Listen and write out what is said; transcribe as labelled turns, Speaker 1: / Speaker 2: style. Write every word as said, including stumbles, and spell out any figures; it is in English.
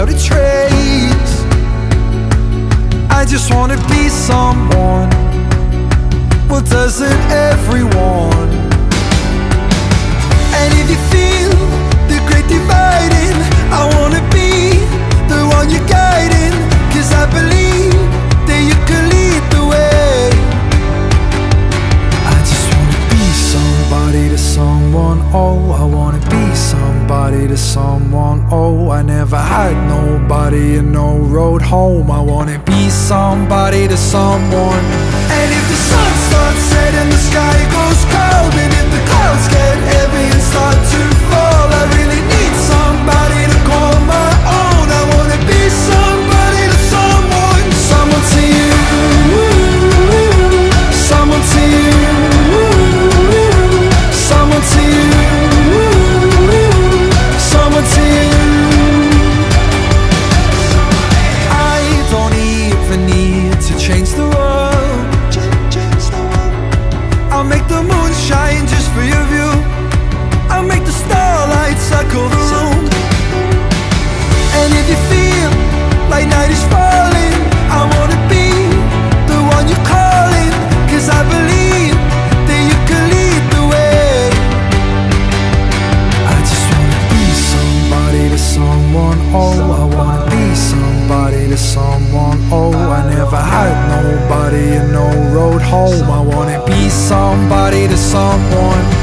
Speaker 1: without a trace. I just wanna be someone. Well, doesn't everyone? And if you feel the great dividing, I wanna be the one you're guiding. Cause I believe that you can lead the way. I just wanna be somebody to someone. Oh, I wanna be somebody to someone. Oh, I never had nobody and no road home. I wanna be somebody to someone. And if the sun starts setting, the sky goes cold, and if the clouds get heavy and start to fall, I really need somebody to call my own. I wanna be somebody to someone. Someone to you, someone to you, someone to you, someone to you. I don't even need to change the world. I'll make the moon shine just for your view. I'll make the starlight circle the room. And if you feel like night is falling, I wanna be the one you're calling. Cause I believe that you can lead the way. I just wanna be somebody to someone. Oh, I wanna be somebody to someone. Oh, I never had nobody and no road home. I wanna be somebody to someone.